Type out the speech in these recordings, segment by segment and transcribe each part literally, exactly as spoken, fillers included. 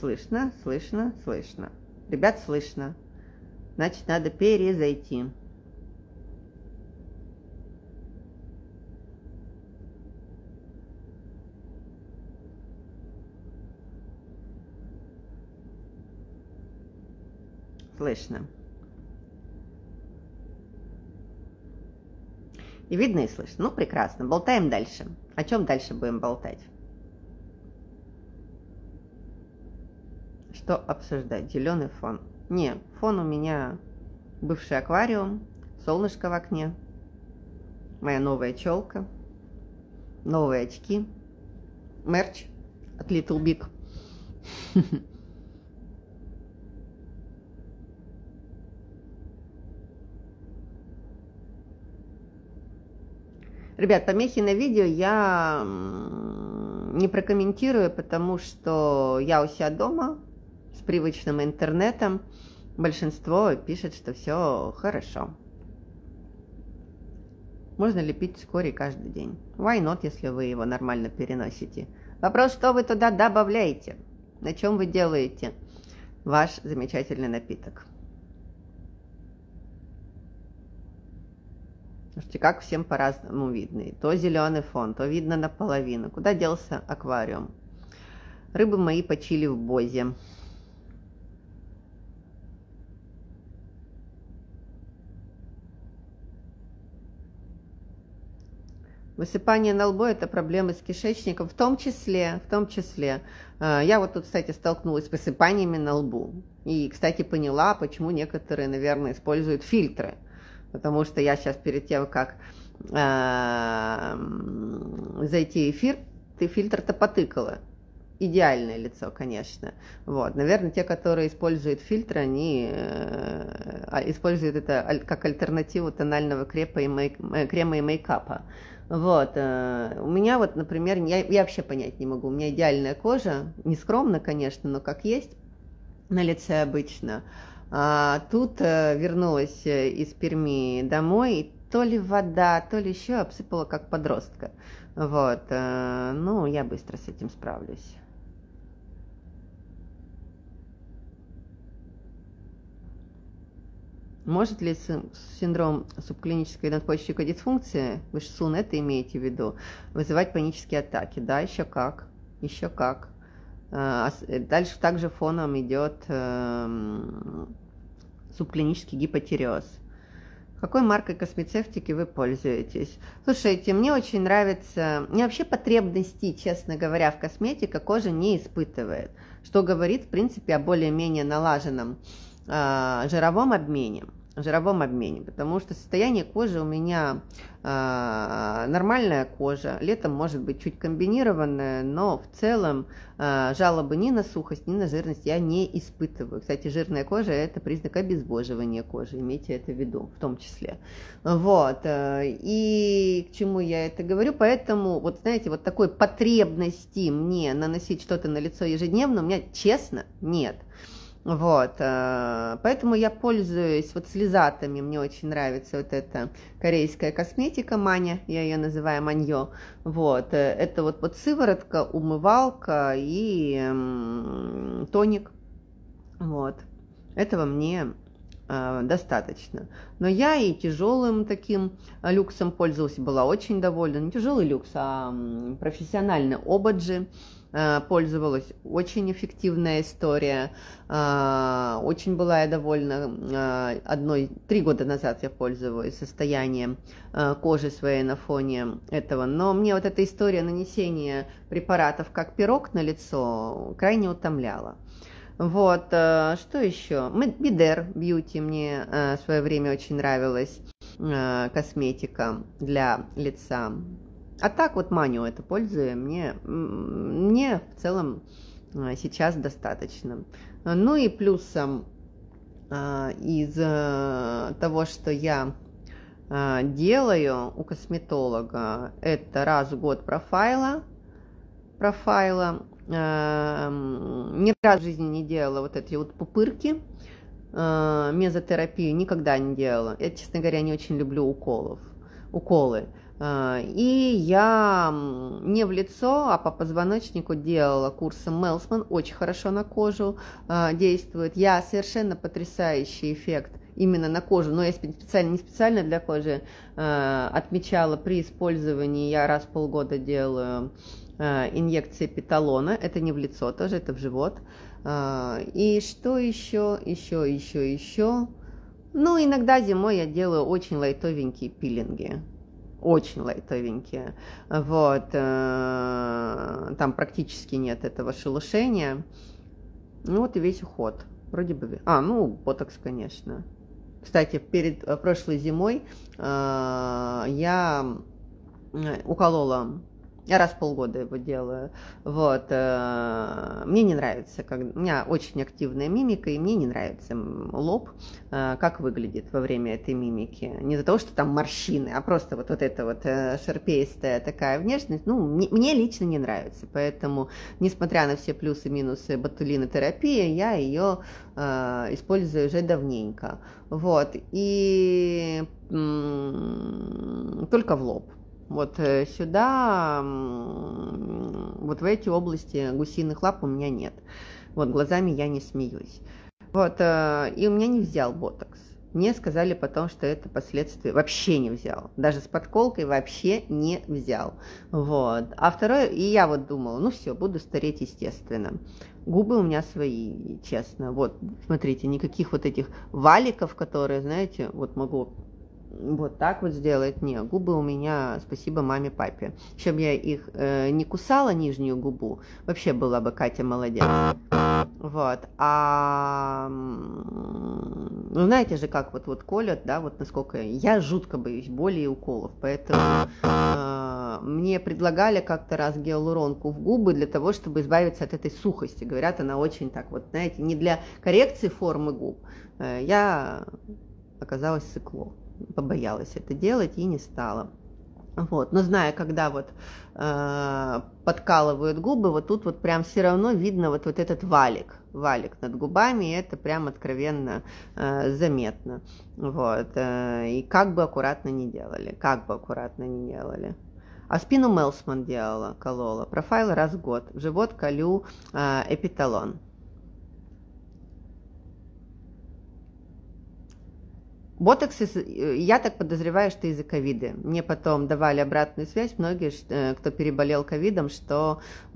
Слышно, слышно, слышно. Ребят, слышно. Значит, надо перезайти. Слышно. И видно, и слышно. Ну, прекрасно. Болтаем дальше. О чем дальше будем болтать? Что обсуждать? Зеленый фон. Не, фон у меня бывший аквариум, солнышко в окне, моя новая челка, новые очки, мерч от Little Big. Ребят, помехи на видео я не прокомментирую, потому что я у себя дома с привычным интернетом. Большинство пишет, что все хорошо. Можно лепить вскоре каждый день. Why not, если вы его нормально переносите? Вопрос, что вы туда добавляете? На чем вы делаете ваш замечательный напиток? Слушайте, как всем по-разному видно. То зеленый фон, то видно наполовину. Куда делся аквариум? Рыбы мои почили в бозе. Высыпание на лбу – это проблемы с кишечником, в том числе, в том числе. Я вот тут, кстати, столкнулась с высыпаниями на лбу. И, кстати, поняла, почему некоторые, наверное, используют фильтры. Потому что я сейчас перед тем, как э, зайти в эфир, ты фильтр-то потыкала. Идеальное лицо, конечно. Вот. Наверное, те, которые используют фильтры, они э, используют это как альтернативу тонального крема и, мейк, крема и мейкапа. Вот. Э, у меня вот, например, я, я вообще понять не могу. У меня идеальная кожа, не скромно, конечно, но как есть на лице обычно. А тут э, вернулась из Перми домой, и то ли вода, то ли еще обсыпала как подростка. Вот, э, ну, я быстро с этим справлюсь. Может ли синдром субклинической надпочечниковой дисфункции, вы же СУН это имеете в виду, вызывать панические атаки? Да, еще как, еще как. Дальше также фоном идет э, субклинический гипотиреоз. Какой маркой космецевтики вы пользуетесь? Слушайте, мне очень нравится, мне вообще потребностей, честно говоря, в косметике кожа не испытывает, что говорит, в принципе, о более-менее налаженном э, жировом обмене. жировом обмене, потому что состояние кожи у меня э, нормальная кожа, летом может быть чуть комбинированная, но в целом э, жалобы ни на сухость, ни на жирность я не испытываю. Кстати, жирная кожа – это признак обезвоживания кожи, имейте это в виду, в том числе. Вот, э, и к чему я это говорю? Поэтому, вот знаете, вот такой потребности мне наносить что-то на лицо ежедневно у меня, честно, нет. Вот, поэтому я пользуюсь вот слезатами, мне очень нравится вот эта корейская косметика Маня, я ее называю Маньё, вот, это вот, вот сыворотка, умывалка и м, тоник, вот, этого мне э, достаточно, но я и тяжелым таким люксом пользовалась, была очень довольна, не тяжелый люкс, а профессиональный Обаджи, пользовалась, очень эффективная история, очень была я довольна одной, три года назад я пользовалась состоянием кожи своей на фоне этого, но мне вот эта история нанесения препаратов как пирог на лицо крайне утомляла. Вот, что еще? Бидер Бьюти мне в свое время очень нравилась, косметика для лица. А так вот Маню это пользую, мне, мне в целом сейчас достаточно. Ну и плюсом из того, что я делаю у косметолога, это раз в год профайла, профайла. Ни разу в жизни не делала вот эти вот пупырки, мезотерапию никогда не делала. Я, честно говоря, не очень люблю уколов, уколы. И я не в лицо, а по позвоночнику делала курсом Мелсман, очень хорошо на кожу действует. Я совершенно потрясающий эффект именно на кожу, но я специально, не специально для кожи отмечала при использовании, я раз в полгода делаю инъекции петалона, это не в лицо тоже, это в живот. И что еще, еще, еще, еще? Ну, иногда зимой я делаю очень лайтовенькие пилинги. Очень лайтовенькие. Вот. Там практически нет этого шелушения. Ну, вот и весь уход. Вроде бы... А, ну, ботокс, конечно. Кстати, перед прошлой зимой я уколола... Я раз в полгода его делаю. Вот. Мне не нравится, как... у меня очень активная мимика, и мне не нравится лоб, как выглядит во время этой мимики. Не из-за того, что там морщины, а просто вот, вот эта вот шарпеистая такая внешность, ну, мне, мне лично не нравится. Поэтому, несмотря на все плюсы и минусы ботулинотерапии, я ее э, использую уже давненько. Вот. И м- только в лоб. Вот сюда, вот в эти области гусиных лап у меня нет. Вот глазами я не смеюсь. Вот, и у меня не взял ботокс. Мне сказали потом, что это последствия. Вообще не взял. Даже с подколкой вообще не взял. Вот. А второе, и я вот думала, ну все, буду стареть естественно. Губы у меня свои, честно. Вот, смотрите, никаких вот этих валиков, которые, знаете, вот могу... Вот так вот сделать. Не, губы у меня, спасибо маме, папе. Еще бы я их э, не кусала, нижнюю губу, вообще была бы Катя молодец. Вот. А ну, знаете же, как вот, вот колят, да, вот насколько... Я жутко боюсь боли и уколов, поэтому э, мне предлагали как-то раз гиалуронку в губы для того, чтобы избавиться от этой сухости. Говорят, она очень так вот, знаете, не для коррекции формы губ. Э, я оказалась сыкло. Побоялась это делать и не стала. Вот. Но зная, когда вот э, подкалывают губы, вот тут вот прям все равно видно вот, вот этот валик, валик над губами, и это прям откровенно э, заметно. Вот. Э, и как бы аккуратно не делали, как бы аккуратно не делали. А спину Мелсман делала, колола. Профайл раз в год. В живот колю э, эпиталон. Ботокс, я так подозреваю, что из-за ковида. Мне потом давали обратную связь многие, кто переболел ковидом, что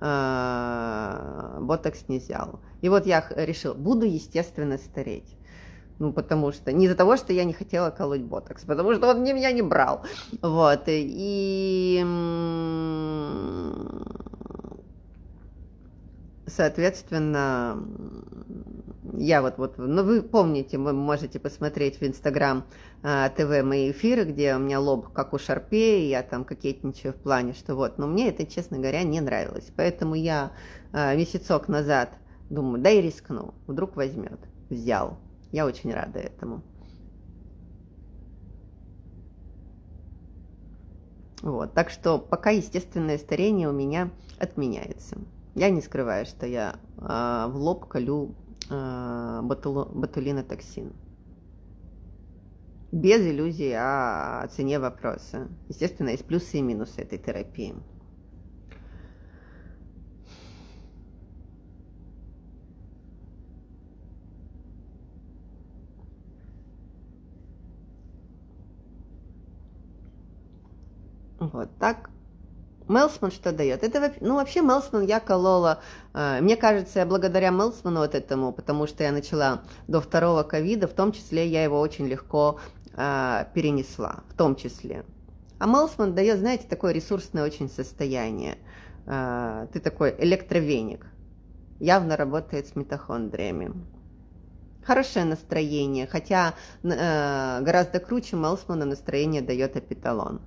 э, ботокс не взял. И вот я решила, буду естественно стареть. Ну, потому что, не из-за того, что я не хотела колоть ботокс, потому что он меня не брал. Вот, и... Соответственно, я вот, вот, ну вы помните, вы можете посмотреть в Инстаграм ТВ мои эфиры, где у меня лоб как у Шарпея, я там кокетничаю в плане, что вот, но мне это, честно говоря, не нравилось. Поэтому я месяцок назад думаю, да и рискну, вдруг возьмет. Взял. Я очень рада этому. Вот, так что пока естественное старение у меня отменяется. Я не скрываю, что я э, в лоб колю э, ботуло, ботулинотоксин. Без иллюзий о, о цене вопроса. Естественно, есть плюсы и минусы этой терапии. Вот так. Мелсман что дает? Это, ну, вообще Мелсман я колола, э, мне кажется, я благодаря Мелсману вот этому, потому что я начала до второго ковида, в том числе я его очень легко э, перенесла, в том числе. А Мелсман дает, знаете, такое ресурсное очень состояние. Э, ты такой электровеник, явно работает с митохондриями. Хорошее настроение, хотя э, гораздо круче Мелсмана настроение дает эпиталон.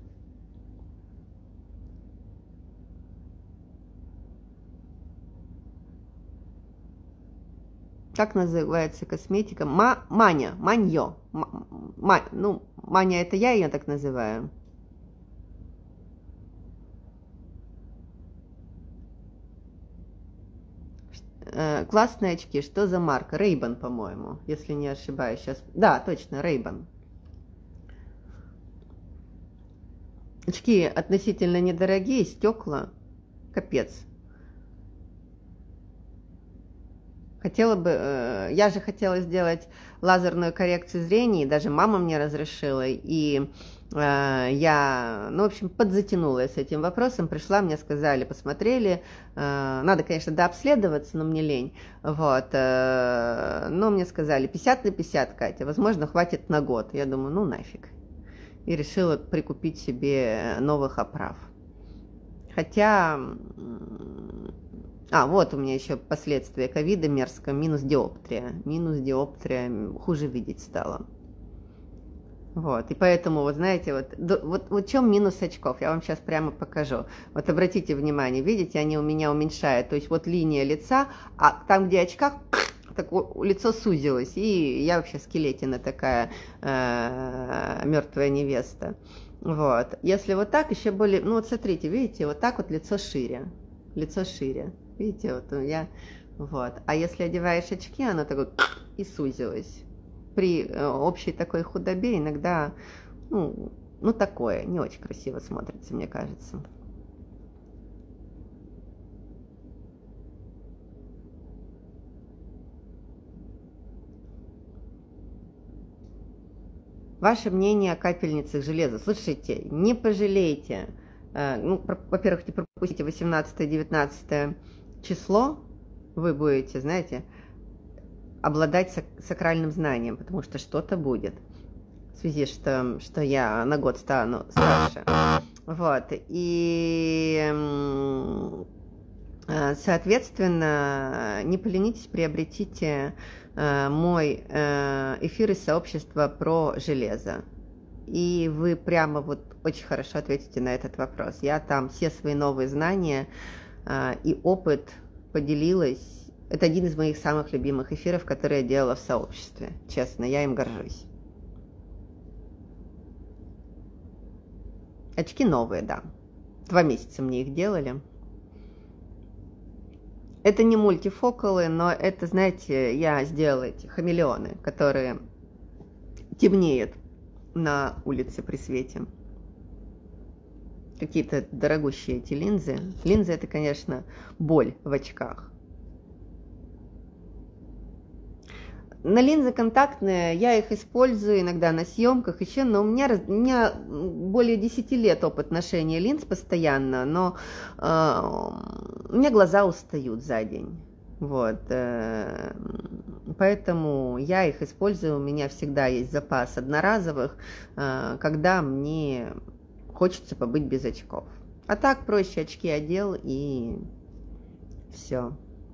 Как называется косметика? Ма, маня, маньё. Ма, ну, маня это я ее так называю. Э, классные очки. Что за марка? Ray-Ban, по-моему, если не ошибаюсь. Сейчас. Да, точно, Ray-Ban. Очки относительно недорогие, стекла, капец. Хотела бы, я же хотела сделать лазерную коррекцию зрения, даже мама мне разрешила, и я, ну, в общем, подзатянула с этим вопросом, пришла, мне сказали, посмотрели, надо, конечно, дообследоваться, но мне лень, вот, но мне сказали, пятьдесят на пятьдесят, Катя, возможно, хватит на год. Я думаю, ну, нафиг. И решила прикупить себе новых оправ. Хотя, а, вот у меня еще последствия ковида мерзко, минус диоптрия, минус диоптрия, хуже видеть стало. Вот, и поэтому, вот знаете, вот, вот, вот в чем минус очков, я вам сейчас прямо покажу. Вот обратите внимание, видите, они у меня уменьшают, то есть вот линия лица, а там, где очках, так лицо сузилось, и я вообще скелетина такая, э, мертвая невеста. Вот, если вот так, еще более, ну вот смотрите, видите, вот так вот лицо шире, лицо шире, видите, вот я, вот. А если одеваешь очки, оно так вот и сузилось. При общей такой худобе иногда, ну, ну, такое, не очень красиво смотрится, мне кажется. Ваше мнение о капельницах железа. Слушайте, не пожалейте. Ну, во-первых, не пропустите восемнадцатое-девятнадцатое число, вы будете, знаете, обладать сакральным знанием, потому что что-то будет. В связи, что, что я на год стану старше. Вот. И, соответственно, не поленитесь, приобретите мой эфир из сообщества про железо. И вы прямо вот очень хорошо ответите на этот вопрос. Я там все свои новые знания и опыт поделилась. Это один из моих самых любимых эфиров, которые я делала в сообществе. Честно, я им горжусь. Очки новые, да. Два месяца мне их делали. Это не мультифокалы, но это, знаете, я сделала эти хамелеоны, которые темнеют на улице при свете. Какие-то дорогущие эти линзы. Линзы – это, конечно, боль в очках. На линзы контактные я их использую иногда на съемках еще, но у меня, у меня более десяти лет опыт ношения линз постоянно, но э, у меня глаза устают за день. Вот, э, поэтому я их использую, у меня всегда есть запас одноразовых, э, когда мне хочется побыть без очков. А так проще очки одел и все.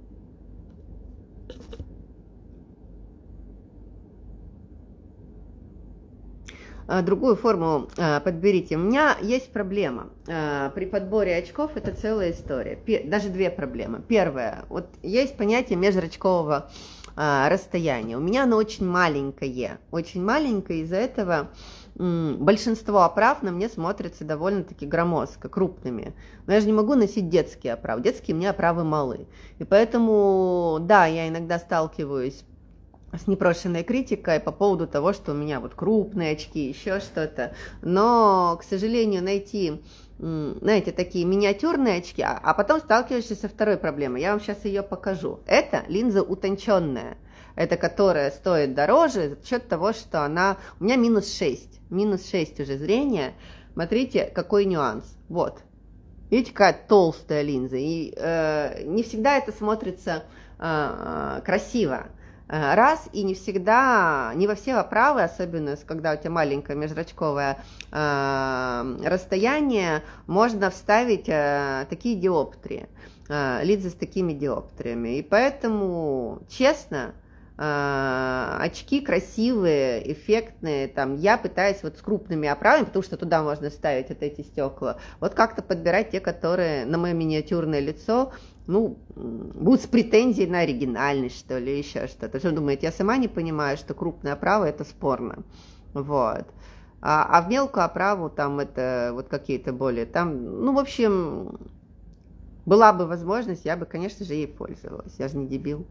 Другую форму подберите. У меня есть проблема. При подборе очков это целая история. Даже две проблемы. Первая. Вот есть понятие межзрачкового расстояния. У меня оно очень маленькое. Очень маленькое. Из-за этого большинство оправ на мне смотрятся довольно-таки громоздко, крупными. Но я же не могу носить детские оправы. Детские мне оправы малы. И поэтому, да, я иногда сталкиваюсь с непрошенной критикой по поводу того, что у меня вот крупные очки, еще что-то. Но, к сожалению, найти, знаете, такие миниатюрные очки, а потом сталкиваешься со второй проблемой. Я вам сейчас ее покажу. Это линза утонченная. Это которая стоит дороже за счет того, что она... У меня минус шесть. Минус шесть уже зрения. Смотрите, какой нюанс. Вот. Видите, какая толстая линза. И э, не всегда это смотрится э, красиво. Раз, и не всегда, не во все оправы, особенно когда у тебя маленькое межзрачковое э, расстояние, можно вставить э, такие диоптрии, э, линзы с такими диоптриями. И поэтому, честно, э, очки красивые, эффектные, там, я пытаюсь вот с крупными оправами, потому что туда можно вставить вот эти стекла, вот как-то подбирать те, которые на мое миниатюрное лицо, ну, будут с претензией на оригинальность, что ли, еще что-то. Что думаете, я сама не понимаю, что крупная оправа – это спорно. Вот. А, а в мелкую оправу там это вот какие-то более, там, ну, в общем, была бы возможность, я бы, конечно же, ей пользовалась. Я же не дебил.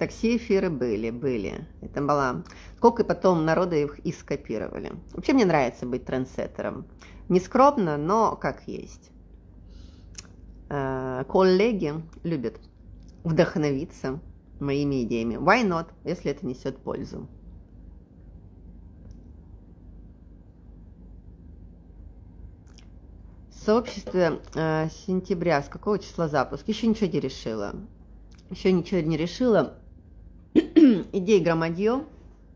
Такси эфиры были, были. Это было... Сколько потом народа их и скопировали. Вообще мне нравится быть трендсеттером. Не скромно, но как есть. Коллеги любят вдохновиться моими идеями. Why not, если это несет пользу? Сообщество э, сентября. С какого числа запуск? Еще ничего не решила. Еще ничего не решила. Идеи громадье.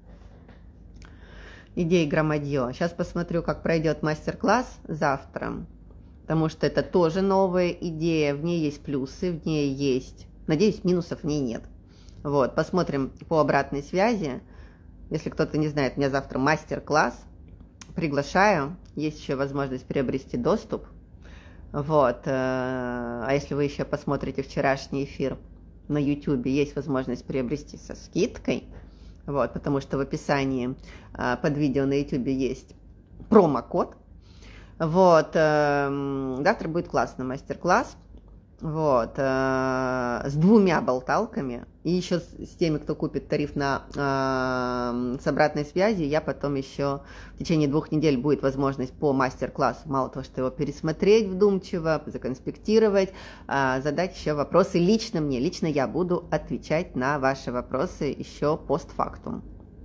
Идеи громадье. Сейчас посмотрю, как пройдет мастер-класс завтра. Потому что это тоже новая идея. В ней есть плюсы, в ней есть... Надеюсь, минусов в ней нет. Вот, посмотрим по обратной связи. Если кто-то не знает, у меня завтра мастер-класс. Приглашаю. Есть еще возможность приобрести доступ. Вот. А если вы еще посмотрите вчерашний эфир на YouTube, есть возможность приобрести со скидкой. Вот, потому что в описании под видео на YouTube есть промокод. Вот. Завтра будет классный мастер-класс. Вот, э, с двумя болталками, и еще с, с теми, кто купит тариф на э, с обратной связи, я потом еще в течение двух недель будет возможность по мастер-классу, мало того, что его пересмотреть вдумчиво, законспектировать, э, задать еще вопросы лично мне, лично я буду отвечать на ваши вопросы еще постфактум.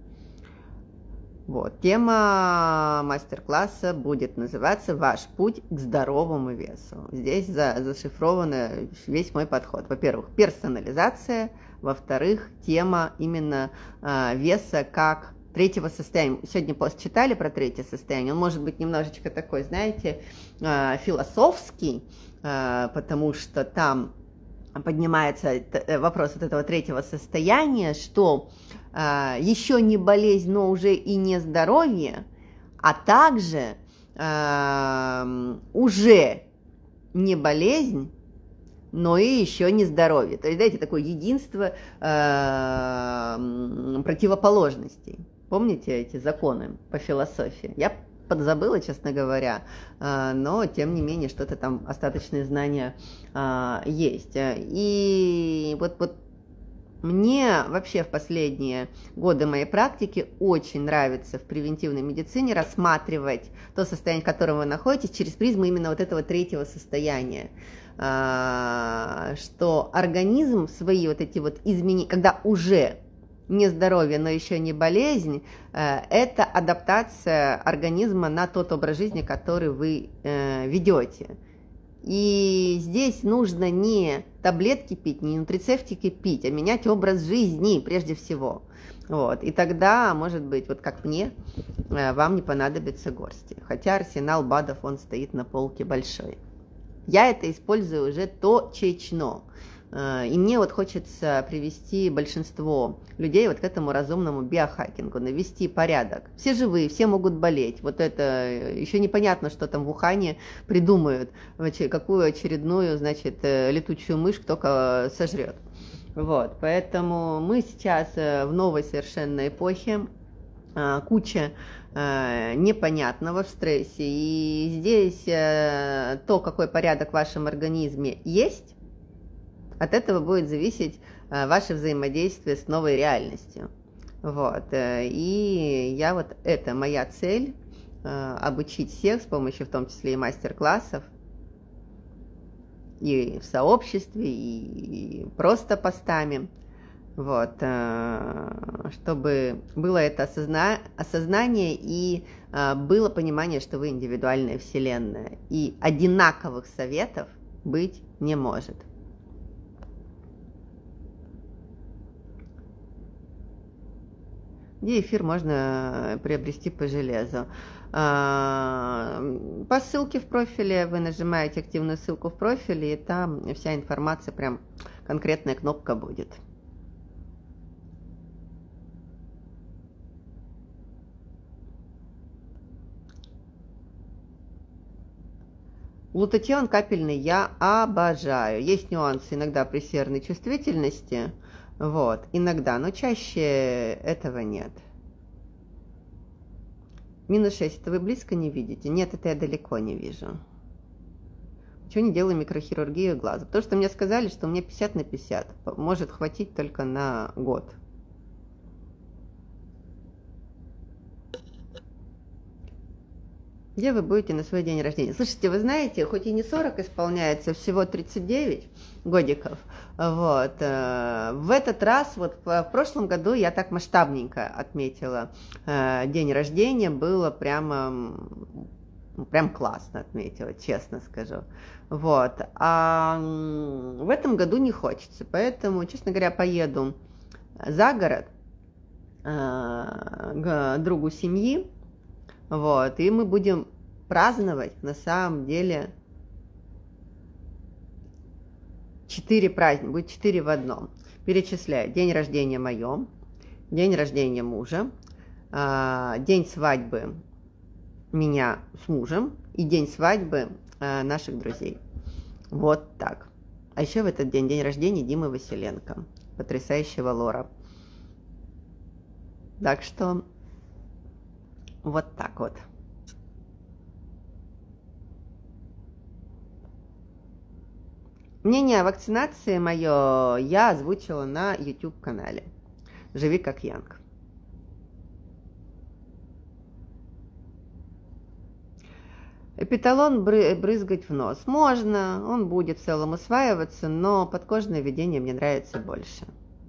Вот, тема мастер-класса будет называться «Ваш путь к здоровому весу». Здесь за, зашифрован весь мой подход. Во-первых, персонализация. Во-вторых, тема именно э, веса как третьего состояния. Сегодня пост читали про третье состояние. Он может быть немножечко такой, знаете, э, философский, э, потому что там поднимается вопрос от этого третьего состояния, что э, еще не болезнь, но уже и не здоровье, а также э, уже не болезнь, но и еще не здоровье. То есть, знаете, такое единство э, противоположностей. Помните эти законы по философии? Я подзабыла, честно говоря, но, тем не менее, что-то там, остаточные знания есть. И вот, вот мне вообще в последние годы моей практики очень нравится в превентивной медицине рассматривать то состояние, в котором вы находитесь, через призму именно вот этого третьего состояния. Что организм свои вот эти вот изменения, когда уже не здоровье, но еще не болезнь, это адаптация организма на тот образ жизни, который вы ведете. И здесь нужно не таблетки пить, не нутрицептики пить, а менять образ жизни прежде всего. Вот. И тогда, может быть, вот как мне, вам не понадобится горсти. Хотя арсенал БАДов, он стоит на полке большой. Я это использую уже точечно. И мне вот хочется привести большинство людей вот к этому разумному биохакингу, навести порядок. Все живые, все могут болеть. Вот это еще непонятно, что там в Ухане придумают, какую очередную, значит, летучую мышь кто-то сожрет. Вот, поэтому мы сейчас в новой совершенно эпохе, куча непонятного в стрессе. И здесь то, какой порядок в вашем организме есть, от этого будет зависеть ваше взаимодействие с новой реальностью. Вот. И я вот, это моя цель, обучить всех с помощью в том числе и мастер-классов, и в сообществе, и просто постами. Вот. Чтобы было это осозна... осознание и было понимание, что вы индивидуальная вселенная. И одинаковых советов быть не может. Где эфир можно приобрести по железу? По ссылке в профиле вы нажимаете активную ссылку в профиле, и там вся информация, прям конкретная кнопка будет. Глутатион капельный я обожаю. Есть нюансы иногда при серной чувствительности. Вот, иногда, но чаще этого нет. Минус шесть, это вы близко не видите? Нет, это я далеко не вижу. Почему не делаю микрохирургию глаза? Потому что мне сказали, что у меня пятьдесят на пятьдесят. Может хватить только на год. Где вы будете на свой день рождения? Слушайте, вы знаете, хоть и не сорок исполняется, всего тридцать девять годиков. Вот. В этот раз, вот в прошлом году я так масштабненько отметила день рождения. Было прямо, прям классно отметила, честно скажу. Вот. А в этом году не хочется. Поэтому, честно говоря, поеду за город к другу семьи. Вот, и мы будем праздновать, на самом деле, четыре праздника, будет четыре в одном. Перечисляю: день рождения моем, день рождения мужа, день свадьбы меня с мужем и день свадьбы наших друзей. Вот так. А еще в этот день день рождения Димы Василенко, потрясающего лора. Так что вот так вот. Мнение о вакцинации мое я озвучила на YouTube-канале «Живи как Янг». Эпиталон брызгать в нос можно, он будет в целом усваиваться, но подкожное введение мне нравится больше.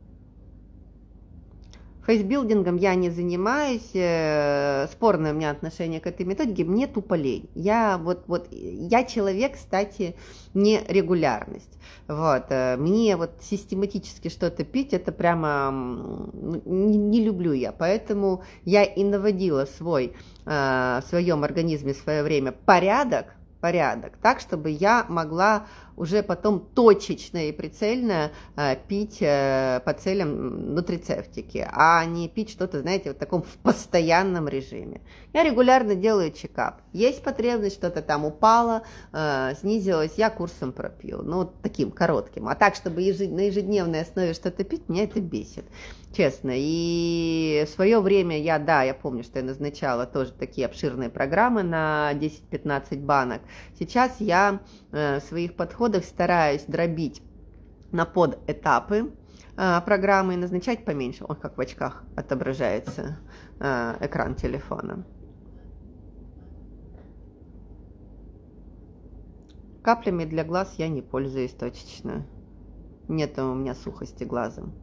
Фейсбилдингом я не занимаюсь, спорное у меня отношение к этой методике, мне тупо лень. Я, вот, вот, я человек, кстати, не регулярность. Вот, мне вот систематически что-то пить, это прямо не, не люблю я. Поэтому я и наводила свой, в своем организме в свое время порядок, порядок, так, чтобы я могла уже потом точечно и прицельно э, пить э, по целям нутрицептики, а не пить что-то, знаете, в таком в постоянном режиме. Я регулярно делаю чекап. Есть потребность, что-то там упало, э, снизилось, я курсом пропью. Ну, вот таким коротким. А так, чтобы ежед... на ежедневной основе что-то пить, меня это бесит. Честно. И в свое время я, да, я помню, что я назначала тоже такие обширные программы на десять-пятнадцать банок. Сейчас я э, в своих подходах стараюсь дробить на подэтапы э, программы и назначать поменьше. Ой, как в очках отображается э, экран телефона. Каплями для глаз я не пользуюсь точечно. Нет у меня сухости глазом.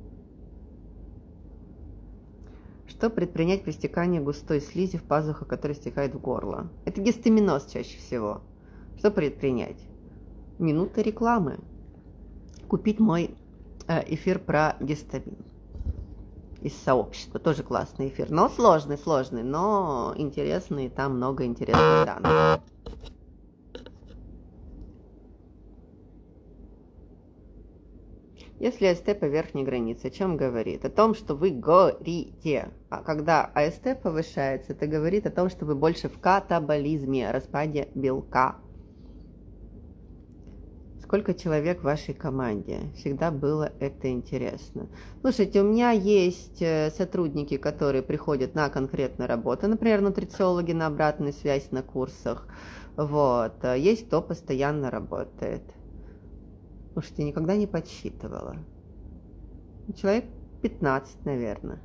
Что предпринять при стекании густой слизи в пазухах, которая стекает в горло? Это гистаминоз чаще всего. Что предпринять? Минута рекламы. Купить мой эфир про гистамин из сообщества. Тоже классный эфир. Но сложный, сложный, но интересный. Там много интересных данных. Если АСТ по верхней границе, о чем говорит? О том, что вы горите. А когда АСТ повышается, это говорит о том, что вы больше в катаболизме, распаде белка. Сколько человек в вашей команде? Всегда было это интересно. Слушайте, у меня есть сотрудники, которые приходят на конкретную работу, например, нутрициологи на обратную связь на курсах. Вот. Есть кто постоянно работает. Слушайте, никогда не подсчитывала. Человек пятнадцать, наверное.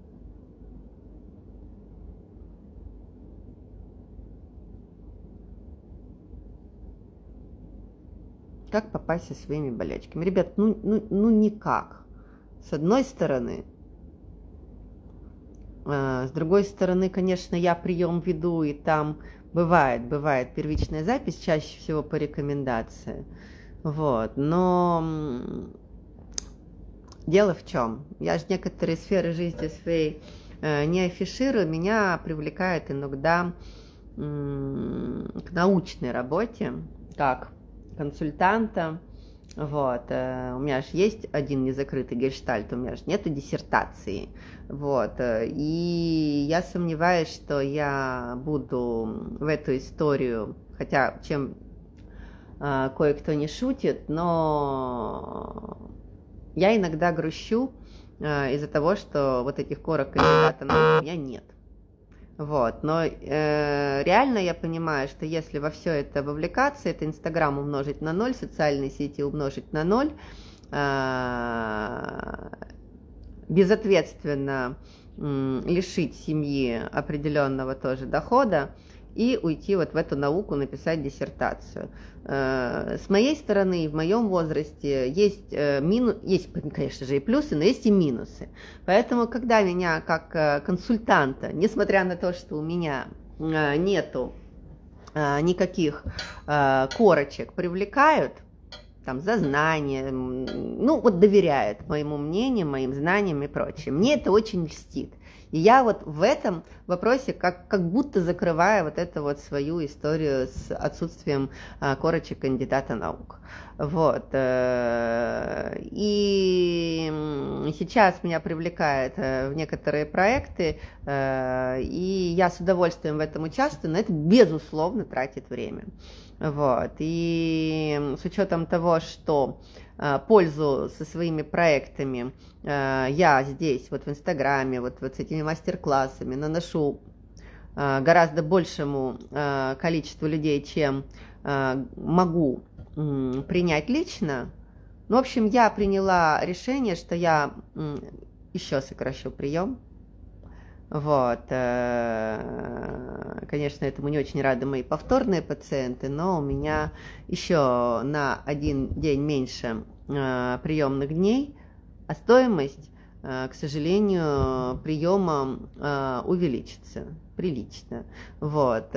Как попасть со своими болячками? Ребят, ну, ну, ну никак. С одной стороны. А, с другой стороны, конечно, я прием веду, и там бывает, бывает первичная запись, чаще всего по рекомендации. Вот, но дело в чем? Я же некоторые сферы жизни своей э, не афиширую, меня привлекает иногда э, к научной работе, как консультанта. Вот, э, у меня же есть один незакрытый гештальт, у меня же нету диссертации. Вот, э, и я сомневаюсь, что я буду в эту историю, хотя чем кое-кто не шутит, но я иногда грущу из-за того, что вот этих корок кандидата у меня нет. Вот. Но э, реально я понимаю, что если во все это вовлекаться, это Инстаграм умножить на ноль, социальные сети умножить на ноль, э, безответственно э, лишить семьи определенного тоже дохода и уйти вот в эту науку, написать диссертацию. Э, с моей стороны, в моем возрасте есть минус, есть, конечно же, и плюсы, но есть и минусы. Поэтому, когда меня как консультанта, несмотря на то, что у меня нету никаких корочек, привлекают там за знания, ну вот доверяют моему мнению, моим знаниям и прочее, мне это очень льстит. И я вот в этом вопросе как, как будто закрываю вот эту вот свою историю с отсутствием а, корочек кандидата наук. Вот. И сейчас меня привлекает в некоторые проекты, и я с удовольствием в этом участвую, но это безусловно тратит время. Вот. И с учетом того, что пользу со своими проектами я здесь, вот в Инстаграме, вот, вот с этими мастер-классами наношу гораздо большему количеству людей, чем могу принять лично. Ну, в общем, я приняла решение, что я еще сокращу прием. Вот. Конечно, этому не очень рады мои повторные пациенты, но у меня еще на один день меньше приемных дней, а стоимость, к сожалению, приема увеличится прилично. Вот.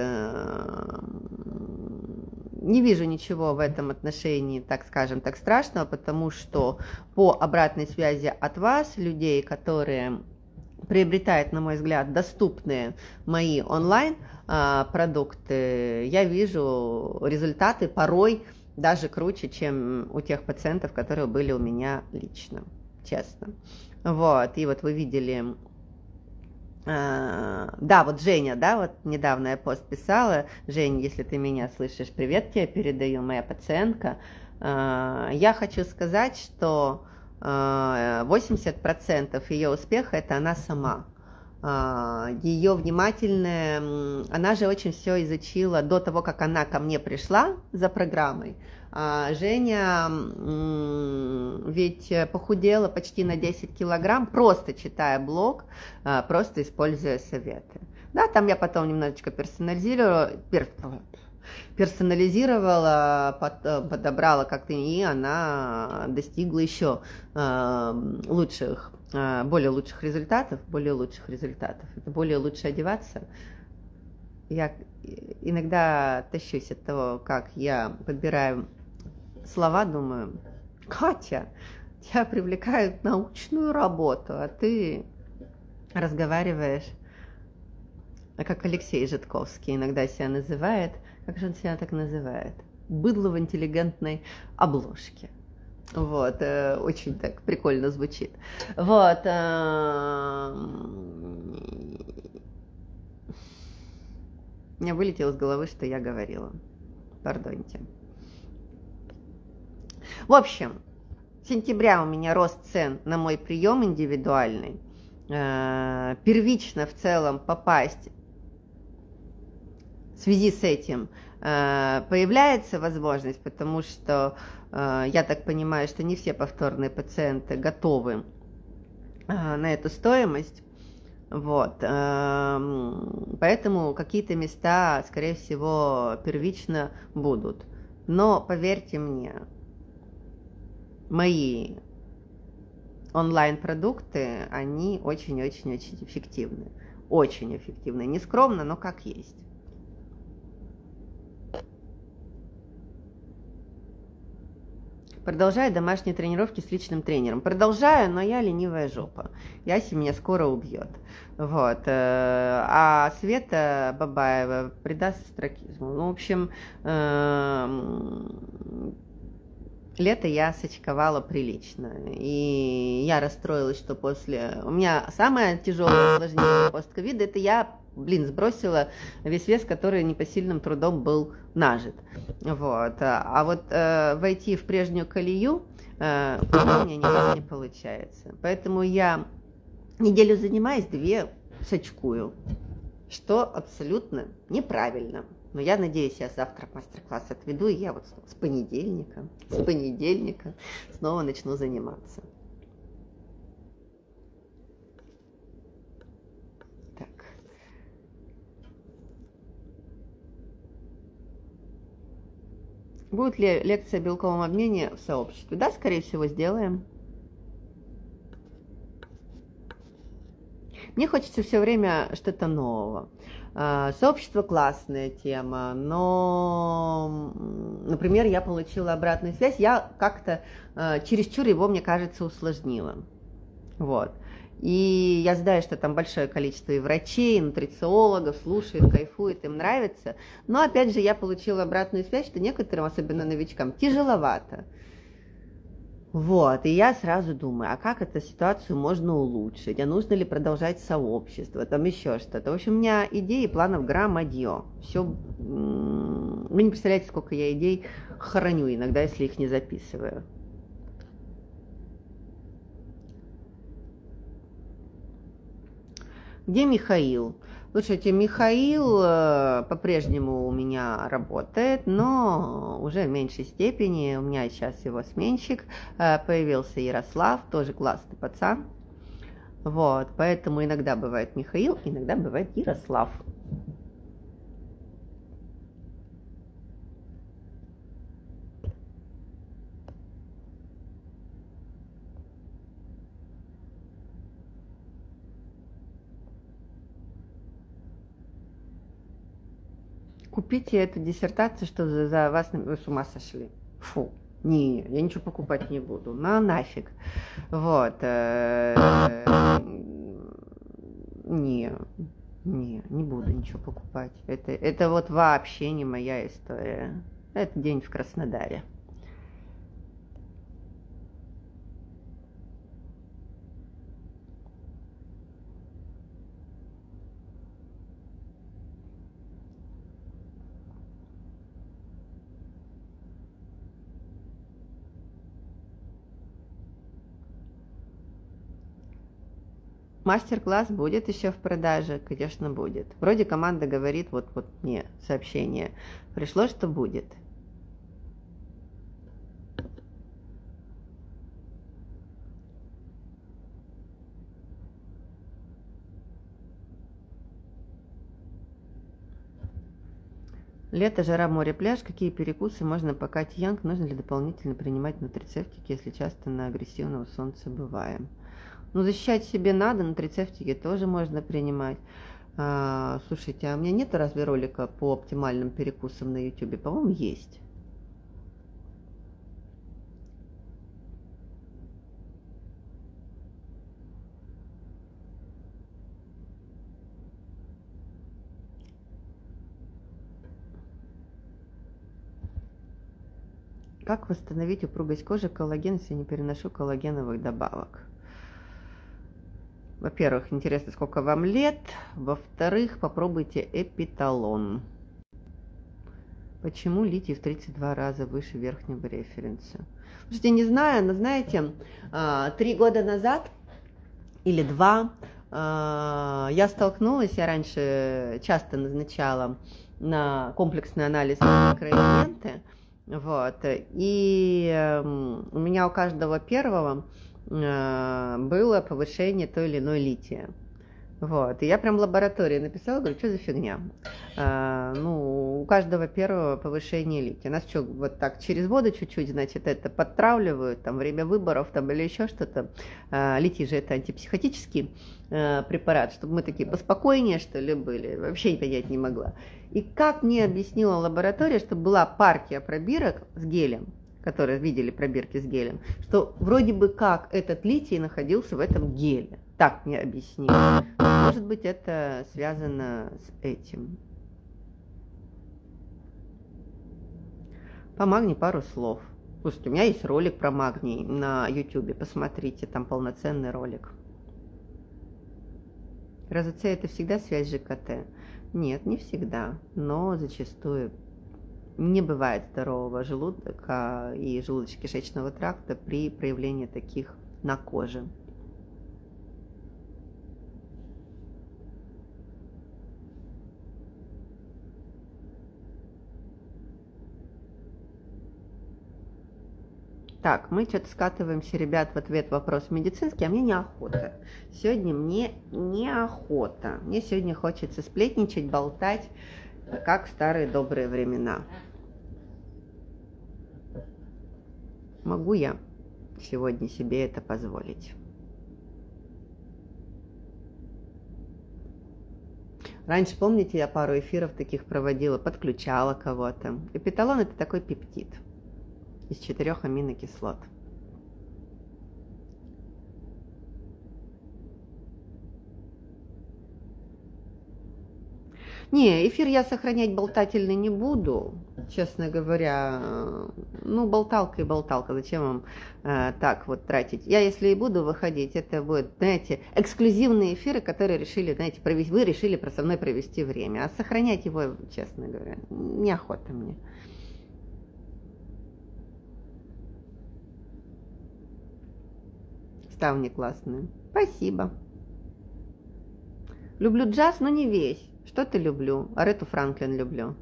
Не вижу ничего в этом отношении, так скажем, так страшного, потому что по обратной связи от вас, людей, которые приобретают, на мой взгляд, доступные мои онлайн-продукты, я вижу результаты порой даже круче, чем у тех пациентов, которые были у меня лично, честно. Вот, и вот вы видели... Да, вот Женя, да, вот недавно я пост писала. Жень, если ты меня слышишь, привет тебе передаю, моя пациентка. Я хочу сказать, что восемьдесят процентов ее успеха – это она сама. Ее внимательная, она же очень все изучила до того, как она ко мне пришла за программой. А Женя ведь похудела почти на десять килограмм, просто читая блог, просто используя советы. Да, там я потом немножечко персонализировала, пер, персонализировала, подобрала как-то, и она достигла еще лучших, более лучших результатов, более лучших результатов. Это более лучше одеваться. Я иногда тащусь от того, как я подбираю слова, думаю, Катя, тебя привлекают научную работу, а ты разговариваешь, как Алексей Житковский иногда себя называет, как же он себя так называет? Быдло в интеллигентной обложке. Вот, очень так прикольно звучит. Вот. У меня вылетело из головы, что я говорила. Пардоньте. В общем, с сентября у меня рост цен на мой прием индивидуальный. Первично в целом попасть в связи с этим появляется возможность, потому что я так понимаю, что не все повторные пациенты готовы на эту стоимость. Вот. Поэтому какие-то места, скорее всего, первично будут. Но поверьте мне, мои онлайн-продукты, они очень-очень-очень эффективны. Очень эффективны. Не скромно, но как есть. Продолжаю домашние тренировки с личным тренером. Продолжаю, но я ленивая жопа. Яси меня скоро убьет. Вот. А Света Бабаева предаст астракизму. Ну, в общем, лето я сочковала прилично. И я расстроилась, что после... У меня самое тяжелое осложнение постковида – это я, блин, сбросила весь вес, который непосильным трудом был нажит. Вот. А вот э, войти в прежнюю колею э, у меня никак не получается. Поэтому я неделю занимаюсь, две сочкую. что абсолютно неправильно. Но я надеюсь, я завтра мастер-класс отведу, и я вот с понедельника, с понедельника снова начну заниматься. Так. Будет ли лекция о белковом обмене в сообществе? Да, скорее всего, сделаем. Мне хочется все время что-то нового. Сообщество классная тема, но, например, я получила обратную связь, я как-то чересчур его, мне кажется, усложнила. Вот. И я знаю, что там большое количество и врачей, и нутрициологов слушают, кайфуют, им нравится. Но, опять же, я получила обратную связь, что некоторым, особенно новичкам, тяжеловато. Вот, и я сразу думаю, а как эту ситуацию можно улучшить, а нужно ли продолжать сообщество, там еще что-то. В общем, у меня идей и планов громадье. Все, вы не представляете, сколько я идей храню иногда, если их не записываю. Где Михаил? Слушайте, Михаил по-прежнему у меня работает, но уже в меньшей степени. У меня сейчас его сменщик. Появился Ярослав, тоже классный пацан. Вот, поэтому иногда бывает Михаил, иногда бывает Ярослав. Купите эту диссертацию, что за, за вас вы с ума сошли. Фу, не, я ничего покупать не буду. На нафиг. Вот. Не, не, не буду ничего покупать. Это, это вот вообще не моя история. Это день в Краснодаре. Мастер-класс будет еще в продаже? Конечно, будет. Вроде команда говорит, вот, вот мне сообщение пришло, что будет. Лето, жара, море, пляж. Какие перекусы можно по Кате Янг? Нужно ли дополнительно принимать нутрицептики, если часто на агрессивного солнца бываем? Ну, защищать себе надо, нутрицептики тоже можно принимать. А, слушайте, а у меня нет разве ролика по оптимальным перекусам на ютубе? По-моему, есть. Как восстановить упругость кожи, коллаген, если не переношу коллагеновых добавок? Во-первых, интересно, сколько вам лет. Во-вторых, попробуйте эпиталон. Почему литий в тридцать два раза выше верхнего референса? Слушайте, не знаю, но знаете, три года назад или два я столкнулась, я раньше часто назначала на комплексный анализ микроэлементы, вот, и у меня у каждого первого было повышение той или иной лития. Вот. И я прям в лаборатории написала, говорю, что за фигня? А, ну, у каждого первого повышение лития. Нас что, вот так через воду чуть-чуть, значит, это подтравливают, там, время выборов, там, или еще что-то. А, литий же это антипсихотический а, препарат, чтобы мы такие поспокойнее, что ли, были. Вообще понять не могла. И как мне объяснила лаборатория, что была партия пробирок с гелем, которые видели пробирки с гелем, что вроде бы как этот литий находился в этом геле. Так мне объяснили. Может быть, это связано с этим. По магнию пару слов. Слушайте, у меня есть ролик про магний на ютубе. Посмотрите, там полноценный ролик. РЗЦ – это всегда связь с ЖКТ? Нет, не всегда, но зачастую. Не бывает здорового желудка и желудочно-кишечного тракта при проявлении таких на коже. Так, мы что-то скатываемся, ребят, в ответ вопрос медицинский, а мне неохота. Сегодня мне неохота. Мне сегодня хочется сплетничать, болтать, как в старые добрые времена. Могу я сегодня себе это позволить? Раньше, помните, я пару эфиров таких проводила, подключала кого-то. Эпиталон – это такой пептид из четырех аминокислот. Не, эфир я сохранять болтательный не буду, честно говоря. Ну, болталка и болталка, зачем вам э, так вот тратить? Я, если и буду выходить, это будет, знаете, эксклюзивные эфиры, которые решили, знаете, провести, вы решили про со мной провести время. А сохранять его, честно говоря, неохота мне. Ставни классные. Спасибо. Люблю джаз, но не весь. Что-то люблю. Арету Франклин люблю.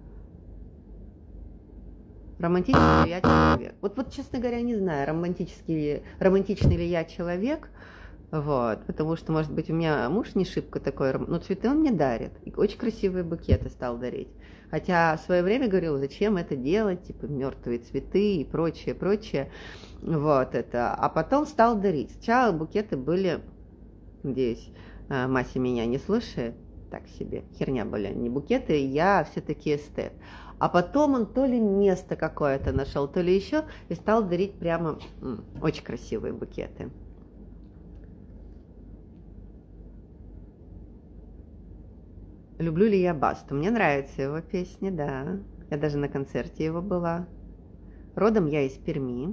Романтичный ли я человек? Вот, вот, честно говоря, не знаю, романтический, романтичный ли я человек. Вот, потому что, может быть, у меня муж не шибко такой, но цветы он мне дарит. И очень красивые букеты стал дарить. Хотя в свое время говорил, зачем это делать, типа мертвые цветы и прочее, прочее. Вот это. А потом стал дарить. Сначала букеты были, надеюсь, Мася меня не слушает, так себе, херня были, не букеты, я все-таки эстет. А потом он то ли место какое-то нашел, то ли еще, и стал дарить прямо м, очень красивые букеты. Люблю ли я Басту? Мне нравятся его песни, да. Я даже на концерте его была. Родом я из Перми.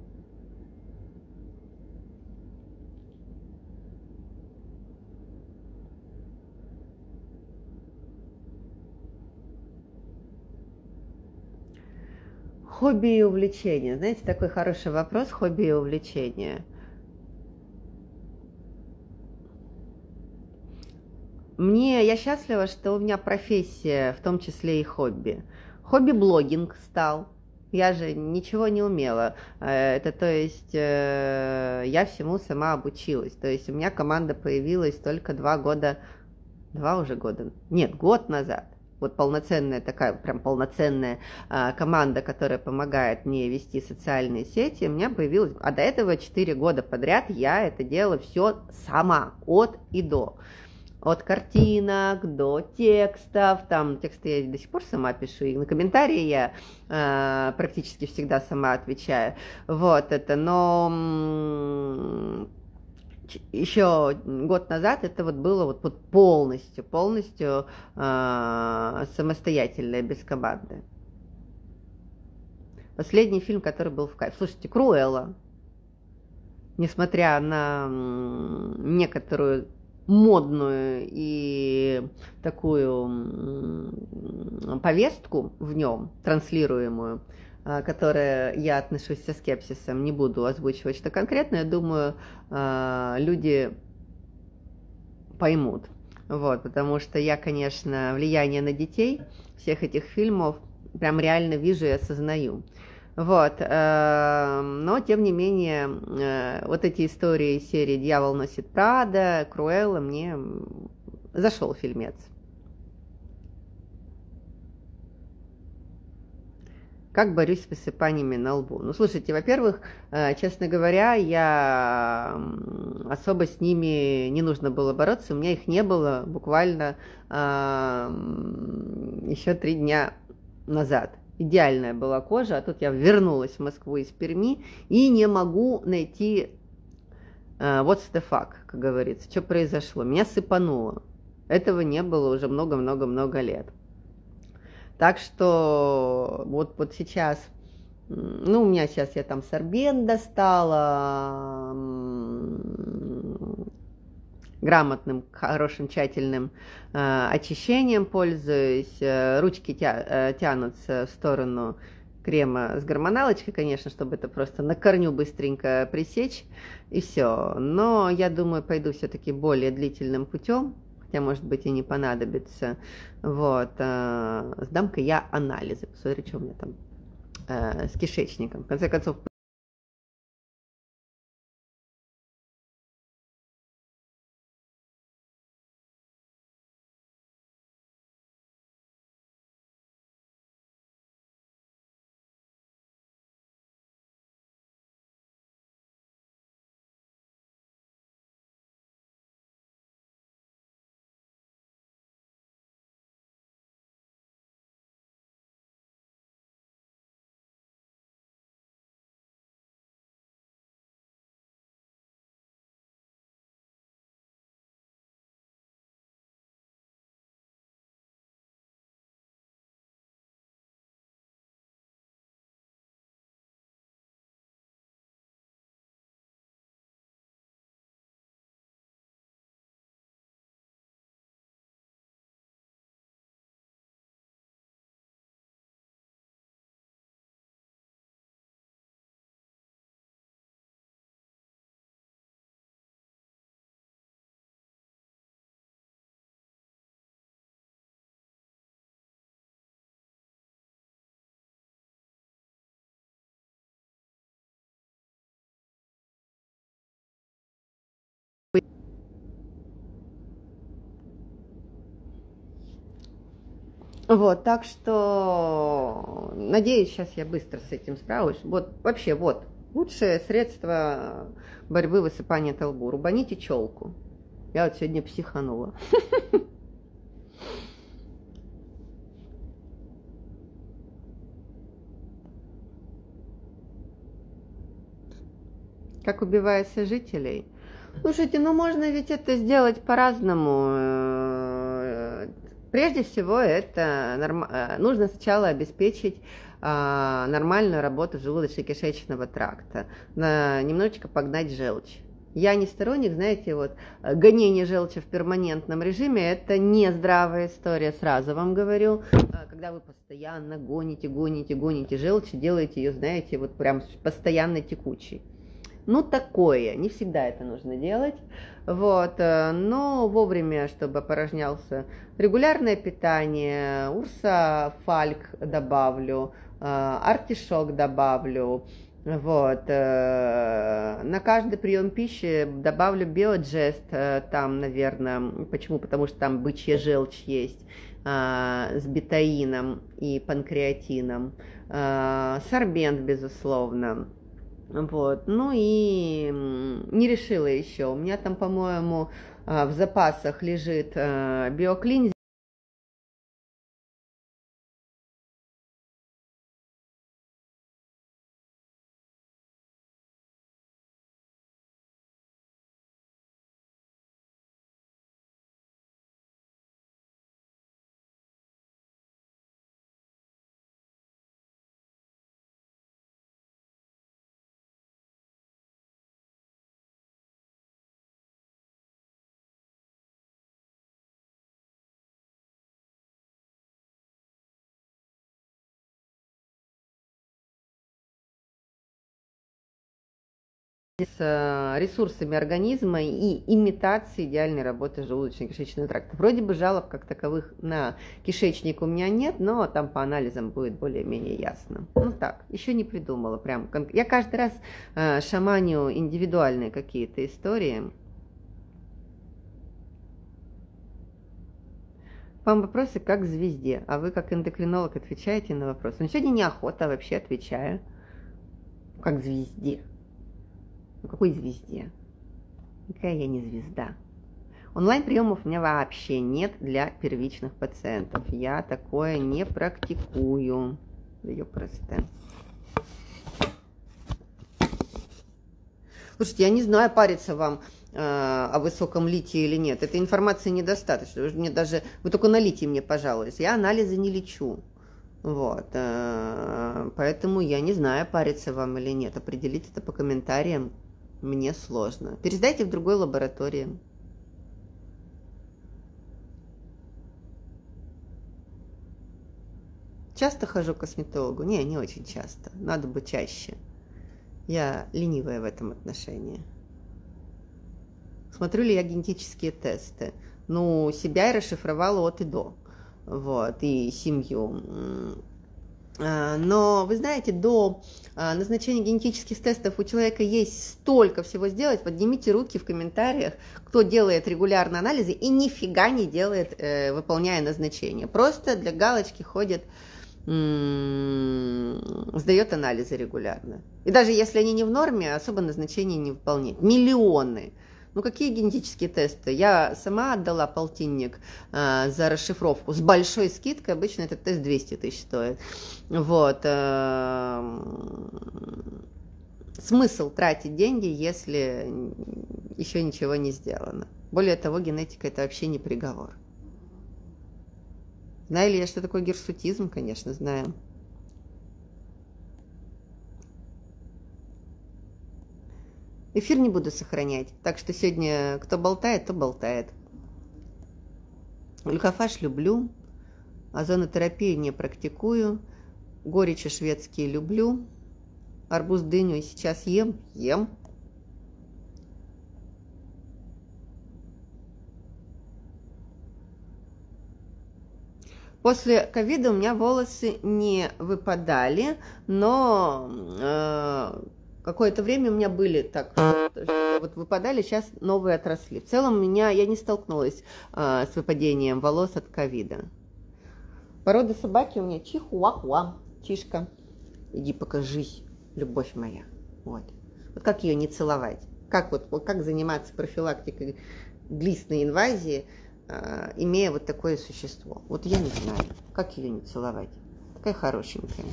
Хобби и увлечения. Знаете, такой хороший вопрос, хобби и увлечения. Мне, я счастлива, что у меня профессия, в том числе и хобби. Хобби-блогинг стал. Я же ничего не умела. Это, то есть, я всему сама обучилась. То есть, у меня команда появилась только два года, два уже года, нет, год назад. Вот полноценная такая, прям полноценная а, команда, которая помогает мне вести социальные сети, у меня появилась, а до этого четыре года подряд я это делала все сама, от и до. От картинок до текстов, там тексты я до сих пор сама пишу, и на комментарии я э, практически всегда сама отвечаю. Вот это, но еще год назад это вот было вот, вот полностью, полностью э, самостоятельное, без команды. Последний фильм, который был в кайф. Слушайте, Круэлла, несмотря на некоторую модную и такую повестку в нем, транслируемую, которая я отношусь со скепсисом, не буду озвучивать что конкретно, я думаю, люди поймут. Вот, потому что я, конечно, влияние на детей всех этих фильмов прям реально вижу и осознаю. Вот, но тем не менее, вот эти истории серии «Дьявол носит Прада», «Круэлла» мне зашел фильмец. Как борюсь с высыпаниями на лбу? Ну, слушайте, во-первых, честно говоря, я особо с ними не нужно было бороться, у меня их не было буквально еще три дня назад. Идеальная была кожа, а тут я вернулась в Москву из Перми и не могу найти uh, what's the fuck, как говорится, что произошло. Меня сыпануло. Этого не было уже много-много-много лет. Так что вот, вот сейчас, ну, у меня сейчас я там сорбент достала, грамотным, хорошим, тщательным э, очищением пользуюсь. Ручки тя, э, тянутся в сторону крема с гормоналочкой, конечно, чтобы это просто на корню быстренько пресечь, и все. Но я думаю, пойду все-таки более длительным путем, хотя, может быть, и не понадобится. Вот. Э, сдам-ка я анализы, посмотрю, что у меня там э, с кишечником. В конце концов, Вот, так что, надеюсь, сейчас я быстро с этим справлюсь. Вот, вообще, вот, лучшее средство борьбы высыпания толбу. Рубаните челку. Я вот сегодня психанула. Как убивают сожителей? Слушайте, ну можно ведь это сделать по-разному. Прежде всего, это норм... нужно сначала обеспечить а, нормальную работу желудочно-кишечного тракта, на... немножечко погнать желчь. Я не сторонник, знаете, вот гонение желчи в перманентном режиме, это не здравая история, сразу вам говорю. Когда вы постоянно гоните, гоните, гоните желчь, делаете ее, знаете, вот прям постоянно текучей. Ну, такое, не всегда это нужно делать, вот, но вовремя, чтобы опорожнялся регулярное питание, урса фальк добавлю, артишок добавлю, вот, на каждый прием пищи добавлю биоджест, там, наверное, почему? Потому что там бычья желчь есть, с бетаином и панкреатином, сорбент, безусловно. Вот, ну и не решила еще. У меня там, по-моему, в запасах лежит биоклинзер. С ресурсами организма и имитацией идеальной работы желудочно-кишечного тракта. Вроде бы жалоб как таковых на кишечник у меня нет, но там по анализам будет более-менее ясно. Ну так, еще не придумала прям. Я каждый раз э, шаманю индивидуальные какие-то истории. Вам вопросы как звезде, а вы как эндокринолог отвечаете на вопросы. Но сегодня неохота, вообще отвечаю. Как звезде. Ну, какой звезде? Никакая я не звезда. Онлайн-приемов у меня вообще нет для первичных пациентов. Я такое не практикую. Да ёпросто. Слушайте, я не знаю, париться вам э, о высоком литии или нет. Этой информации недостаточно. Вы, мне даже, вы только на литий мне пожалуйста. Я анализы не лечу. Вот. Э, поэтому я не знаю, париться вам или нет. Определить это по комментариям мне сложно. Пересдайте в другой лаборатории. Часто хожу к косметологу? Не, не очень часто. Надо бы чаще. Я ленивая в этом отношении. Смотрю ли я генетические тесты? Ну, себя я расшифровала от и до. Вот, и семью. Но, вы знаете, до назначения генетических тестов у человека есть столько всего сделать. Поднимите руки в комментариях, кто делает регулярно анализы и нифига не делает, выполняя назначение. Просто для галочки ходит, сдает анализы регулярно. И даже если они не в норме, особо назначения не выполняет. Миллионы. Ну, какие генетические тесты? Я сама отдала полтинник э, за расшифровку с большой скидкой. Обычно этот тест двести тысяч стоит. Вот. Э, смысл тратить деньги, если еще ничего не сделано. Более того, генетика – это вообще не приговор. Знаю ли я, что такое гирсутизм? Конечно, знаю. Эфир не буду сохранять, так что сегодня кто болтает, то болтает. Глюкофаж люблю, озонотерапию не практикую, горечи шведские люблю, арбуз, дыню сейчас ем, ем. После ковида у меня волосы не выпадали, но... Э Какое-то время у меня были так, вот выпадали, сейчас новые отросли. В целом у меня, я не столкнулась а, с выпадением волос от ковида. Порода собаки у меня чихуахуа. Чишка, иди покажись, любовь моя. Вот. Вот как ее не целовать? Как, вот, вот, как заниматься профилактикой глистной инвазии, э, имея вот такое существо? Вот я не знаю, как ее не целовать. Такая хорошенькая.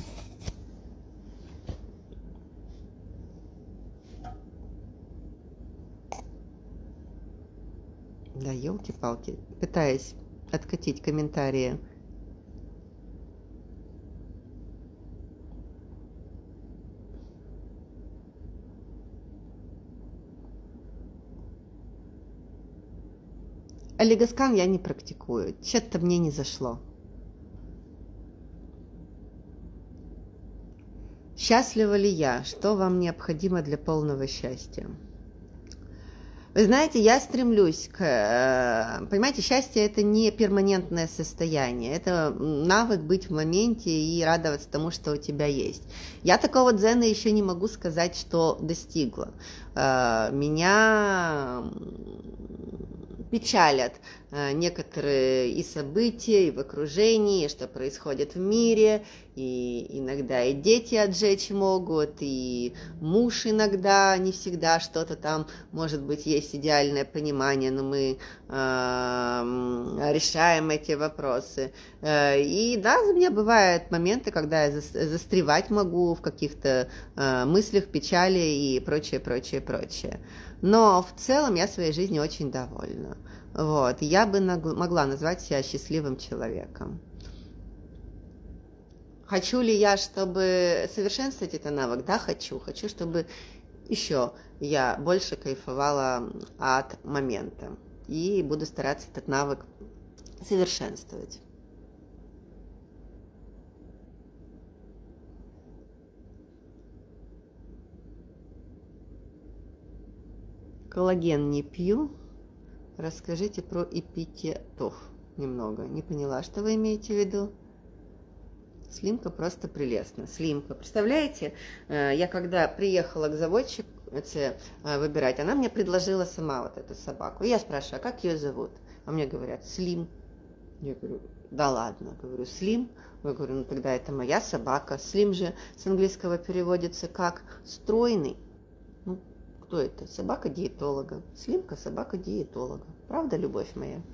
Да, елки-палки. Пытаясь откатить комментарии. Олигоскан я не практикую. Что-то мне не зашло. Счастлива ли я? Что вам необходимо для полного счастья? Вы знаете, я стремлюсь к... Понимаете, счастье – это не перманентное состояние. Это навык быть в моменте и радоваться тому, что у тебя есть. Я такого дзена еще не могу сказать, что достигла. Меня печалят некоторые и события, и в окружении, и что происходит в мире, и иногда и дети отжечь могут, и муж иногда, не всегда что-то там, может быть, есть идеальное понимание, но мы э, решаем эти вопросы. И да, у меня бывают моменты, когда я застревать могу в каких-то э, мыслях, печали и прочее, прочее, прочее. Но в целом я своей жизнью очень довольна. Вот. Я бы могла назвать себя счастливым человеком. Хочу ли я, чтобы совершенствовать этот навык? Да, хочу. Хочу, чтобы еще я больше кайфовала от момента. И буду стараться этот навык совершенствовать. Коллаген не пью. Расскажите про эпитетов немного. Не поняла, что вы имеете в виду. Слимка просто прелестна. Слимка. Представляете, я когда приехала к заводчику выбирать, она мне предложила сама вот эту собаку. И я спрашиваю, а как ее зовут? А мне говорят, Слим. Я говорю, да ладно. Говорю, Слим. Я говорю, ну тогда это моя собака. Слим же с английского переводится как стройный. Ну, кто это? Собака-диетолога. Слимка – собака-диетолога. Правда, любовь моя?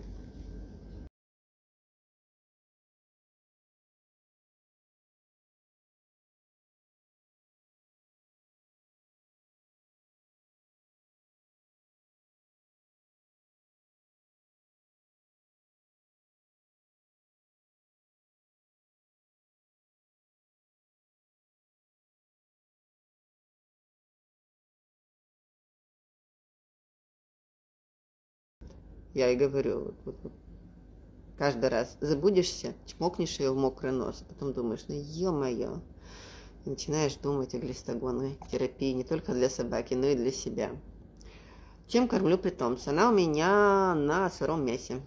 Я и говорю, вот, вот, вот, каждый раз забудешься, чмокнешь ее в мокрый нос, а потом думаешь, ну ё-моё, и начинаешь думать о глистогонной терапии не только для собаки, но и для себя. Чем кормлю питомца? Она у меня на сыром мясе.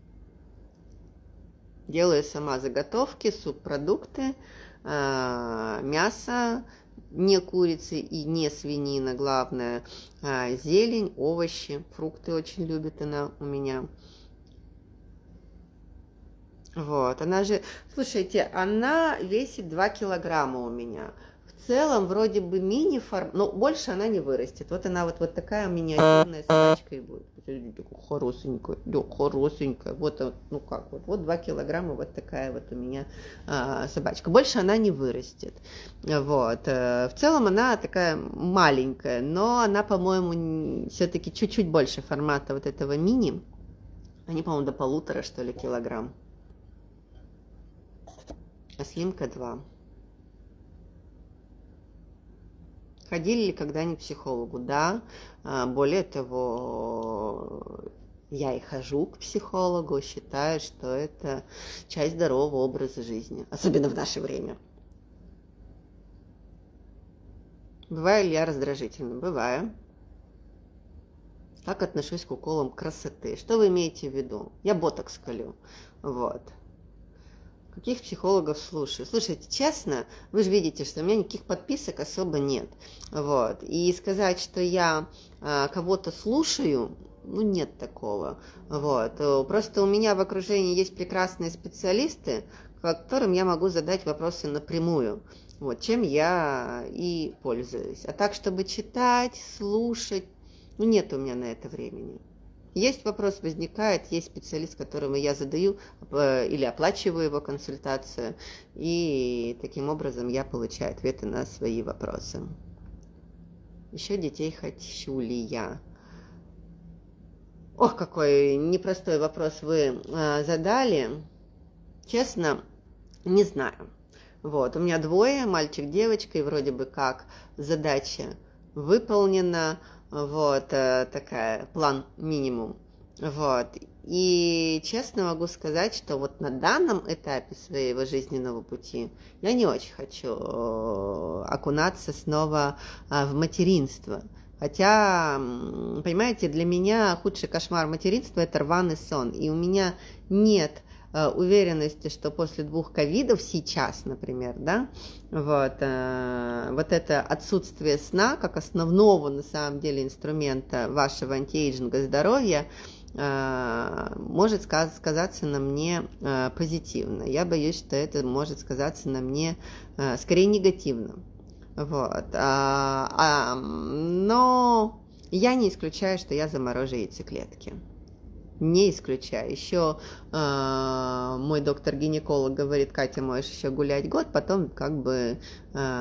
Делаю сама заготовки, субпродукты, мясо, не курицы и не свинина, главное, а зелень, овощи, фрукты очень любит она у меня. Вот, она же, слушайте, она весит два килограмма у меня. В целом, вроде бы мини-форм, но больше она не вырастет. Вот она вот, вот такая миниатюрная собачка и будет. Хорошенькая, да, хорошенькая. Вот, ну как, вот, вот два килограмма, вот такая вот у меня а, собачка. Больше она не вырастет. Вот. В целом она такая маленькая, но она, по-моему, все-таки чуть-чуть больше формата вот этого мини. Они, по-моему, до полутора, что ли, килограмм. А Слимка два. Ходили ли когда-нибудь к психологу? Да. Более того, я и хожу к психологу, считаю, что это часть здорового образа жизни, особенно в наше время. Бываю ли я раздражительна? Бываю. Как отношусь к уколам красоты? Что вы имеете в виду? Я ботокс колю. Вот. Каких психологов слушаю? Слушайте, честно, вы же видите, что у меня никаких подписок особо нет. Вот. И сказать, что я а, кого-то слушаю, ну, нет такого. Вот. Просто у меня в окружении есть прекрасные специалисты, по которым я могу задать вопросы напрямую. Вот, чем я и пользуюсь. А так, чтобы читать, слушать, ну, нет у меня на это времени. Есть вопрос, возникает, есть специалист, которому я задаю или оплачиваю его консультацию, и таким образом я получаю ответы на свои вопросы. Еще детей хочу ли я? Ох, какой непростой вопрос вы э, задали. Честно, не знаю. Вот, у меня двое, мальчик, девочка, и вроде бы как задача выполнена. Вот, такая, план минимум. Вот. И честно могу сказать, что вот на данном этапе своего жизненного пути я не очень хочу окунаться снова в материнство. Хотя, понимаете, для меня худший кошмар материнства – это рваный сон. И у меня нет уверенности, что после двух ковидов сейчас, например, да, вот, э, вот это отсутствие сна как основного на самом деле инструмента вашего антиэйджинга здоровья э, может сказ- сказаться на мне э, позитивно. Я боюсь, что это может сказаться на мне э, скорее негативно. Вот. А, а, но я не исключаю, что я заморожу яйцеклетки. Не исключаю. Еще э, мой доктор-гинеколог говорит: Катя, можешь еще гулять год, потом как бы... Э,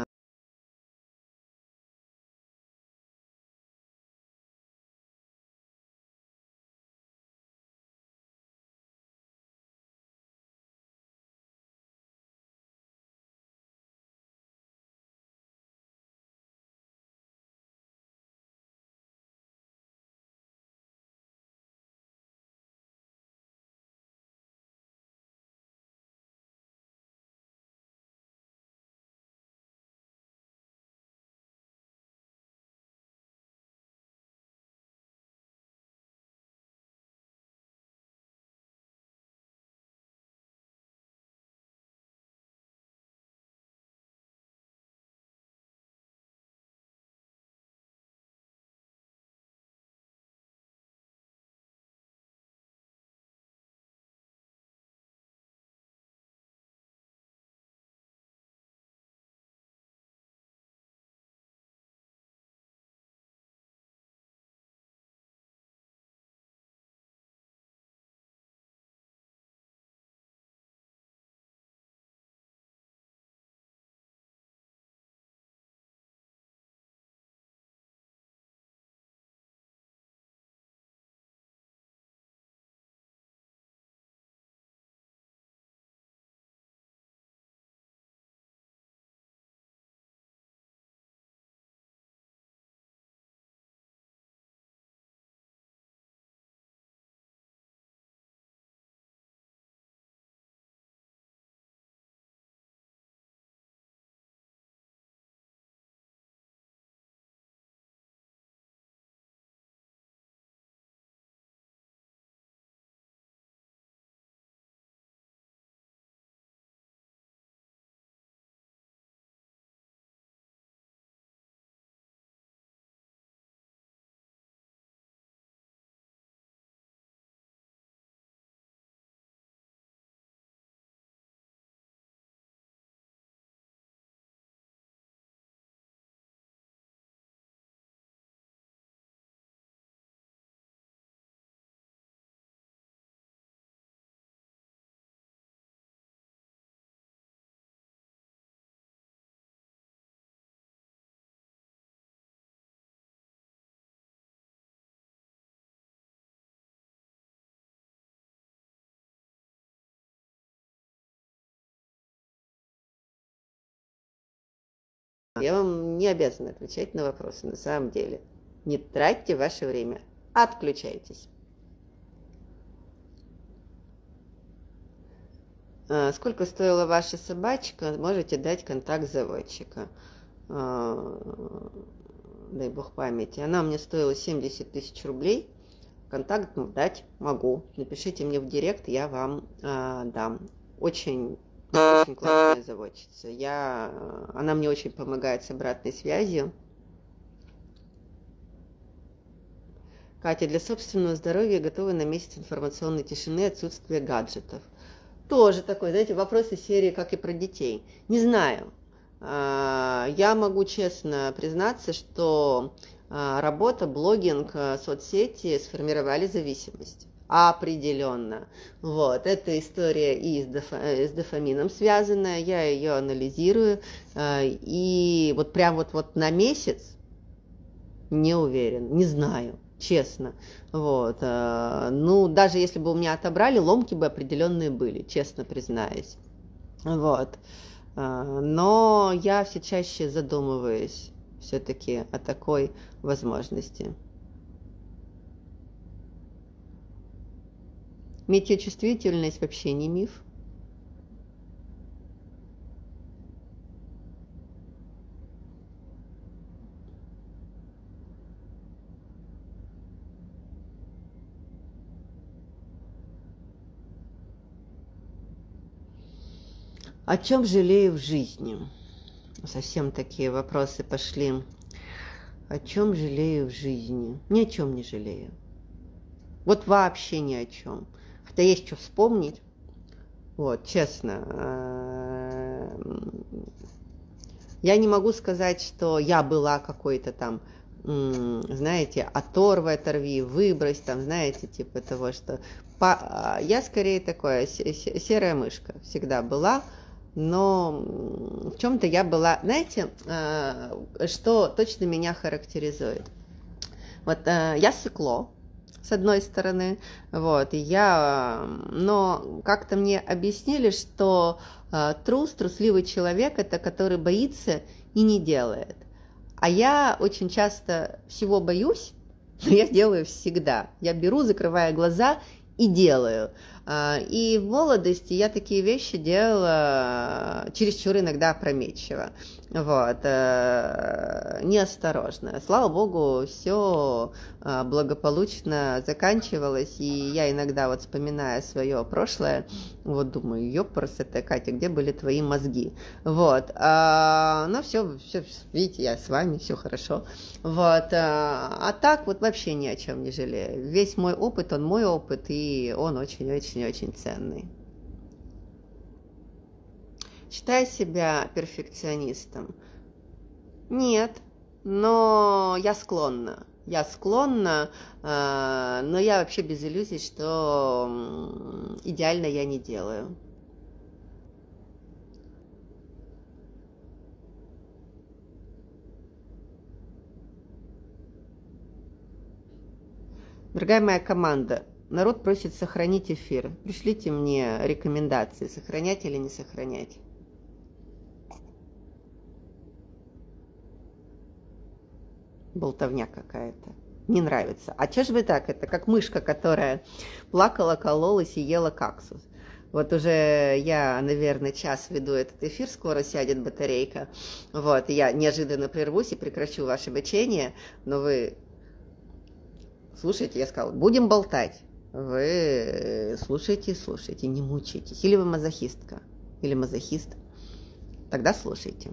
Я вам не обязана отвечать на вопросы, на самом деле. Не тратьте ваше время. Отключайтесь. Сколько стоила ваша собачка? Можете дать контакт заводчика. Дай бог памяти. Она мне стоила семьдесят тысяч рублей. Контакт дать могу. Напишите мне в директ, я вам э, дам. Очень, очень классная заводчица. Я, она мне очень помогает с обратной связью. Катя, для собственного здоровья готова на месяц информационной тишины, отсутствие гаджетов. тоже такой, знаете, вопрос из серии, как и про детей. Не знаю. Я могу честно признаться, что работа, блогинг, соцсети сформировали зависимость. Определенно. Вот. Это история и с, дофа, с дофамином связанная, я ее анализирую. И вот прям вот, вот на месяц не уверен, не знаю, честно. Вот. Ну, даже если бы у меня отобрали, ломки бы определенные были, честно признаюсь. Вот. Но я все чаще задумываюсь все-таки о такой возможности. Метеочувствительность вообще не миф. О чем жалею в жизни? Совсем такие вопросы пошли. О чем жалею в жизни? Ни о чем не жалею. Вот вообще ни о чем. Хотя есть что вспомнить. Вот, честно. Я не могу сказать, что я была какой-то там, знаете, оторвай, оторви, выбрось, там, знаете, типа того, что... Я скорее такое, серая мышка всегда была. Но в чем-то я была, знаете, что точно меня характеризует? Вот я сыкло, с одной стороны, вот, и я, но как-то мне объяснили, что трус, трусливый человек, это который боится и не делает. А я очень часто всего боюсь, но я делаю всегда. Я беру, закрывая глаза и делаю. И в молодости я такие вещи делала чересчур иногда опрометчиво, вот, неосторожно. Слава богу, все благополучно заканчивалось, и я иногда вот вспоминая свое прошлое, вот думаю, ёпрст, Катя, где были твои мозги? Вот, но все, все, видите, я с вами, все хорошо, вот, а так вот вообще ни о чем не жалею. Весь мой опыт, он мой опыт, и он очень-очень-очень ценный. Считаю себя перфекционистом? Нет, но я склонна. Я склонна, но я вообще без иллюзий, что идеально я не делаю. Дорогая моя команда, народ просит сохранить эфир. Пришлите мне рекомендации, сохранять или не сохранять. Болтовня какая-то. Не нравится. А чё ж вы так? Это как мышка, которая плакала, кололась и ела кактус. Вот уже я, наверное, час веду этот эфир, скоро сядет батарейка. Вот, я неожиданно прервусь и прекращу ваше бычение, но вы слушайте, я сказала, будем болтать. Вы слушайте, слушайте, не мучайтесь. Или вы мазохистка, или мазохист. Тогда слушайте.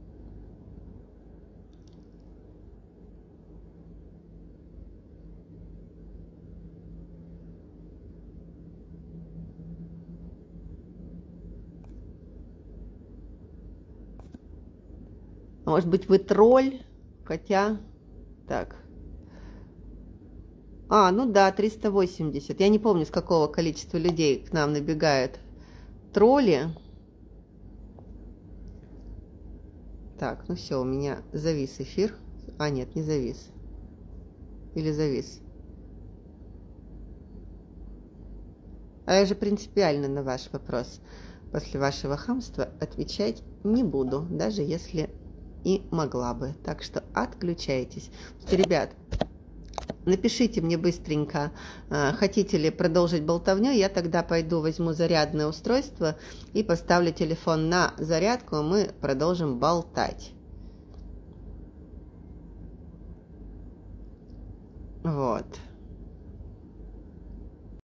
Может быть, вы тролль, хотя... Так. А, ну да, триста восемьдесят. Я не помню, с какого количества людей к нам набегают тролли. Так, ну все, у меня завис эфир. А, нет, не завис. Или завис. А я же принципиально на ваш вопрос после вашего хамства отвечать не буду, даже если и могла бы. Так что отключайтесь. Ребят, напишите мне быстренько, хотите ли продолжить болтовню, я тогда пойду возьму зарядное устройство и поставлю телефон на зарядку, мы продолжим болтать. Вот.